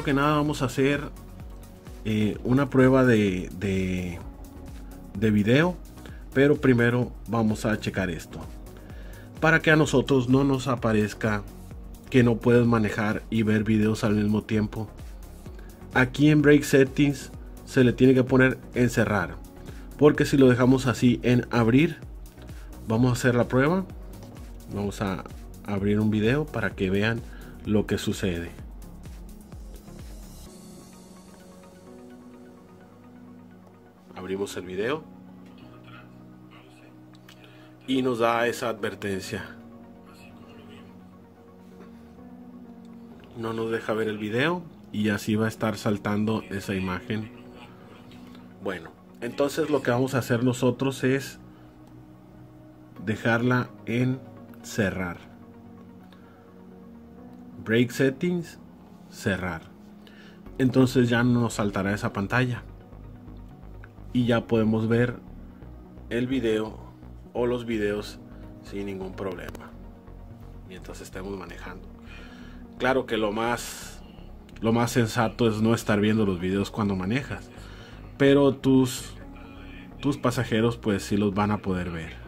primero que nada vamos a hacer una prueba de video, pero primero vamos a checar esto para que a nosotros no nos aparezca que no puedes manejar y ver videos al mismo tiempo. Aquí en Break Settings se le tiene que poner en cerrar, porque si lo dejamos así en abrir, vamos a hacer la prueba. Vamos a abrir un video para que vean lo que sucede. Abrimos el video y nos da esa advertencia. No nos deja ver el video y así va a estar saltando esa imagen. Bueno, entonces lo que vamos a hacer nosotros es dejarla en cerrar. Break Settings, cerrar. Entonces ya no nos saltará esa pantalla y ya podemos ver el video o los videos sin ningún problema mientras estemos manejando. Claro que lo más sensato es no estar viendo los videos cuando manejas, pero tus pasajeros pues sí los van a poder ver.